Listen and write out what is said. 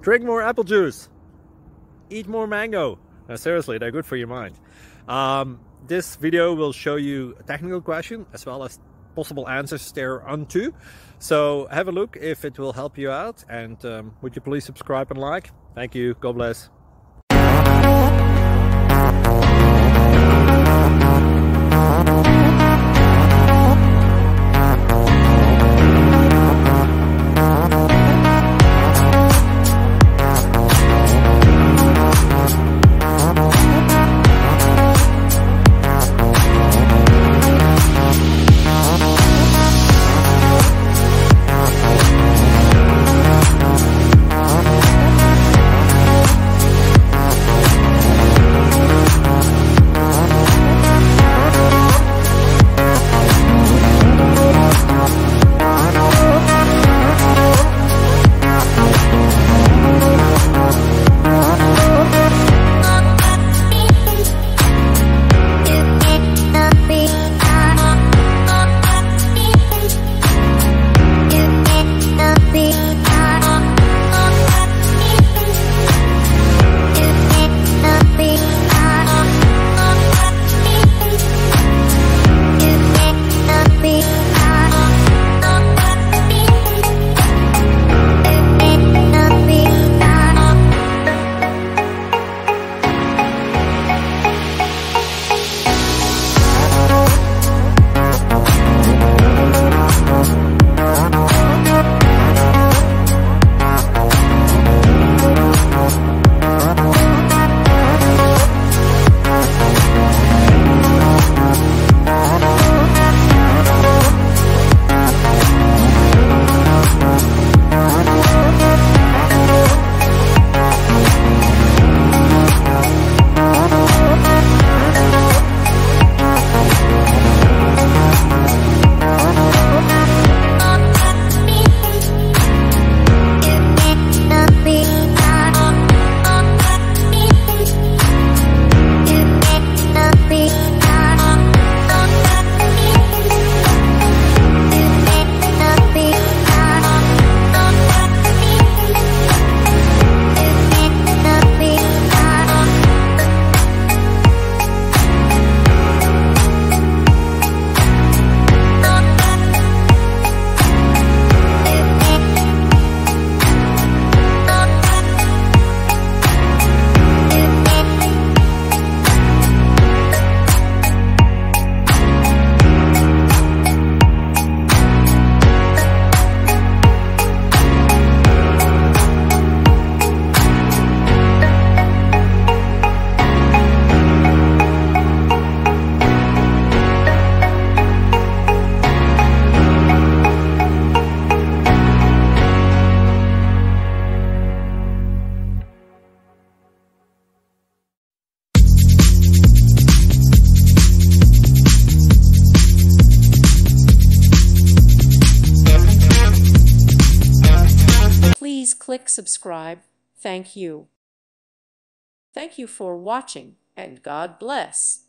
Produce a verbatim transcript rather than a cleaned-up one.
Drink more apple juice. Eat more mango. No, seriously, they're good for your mind. Um, this video will show you a technical question as well as possible answers thereunto. So have a look if it will help you out, and um, would you please subscribe and like? Thank you. God bless. Please click subscribe. Thank you. Thank you for watching, and God bless.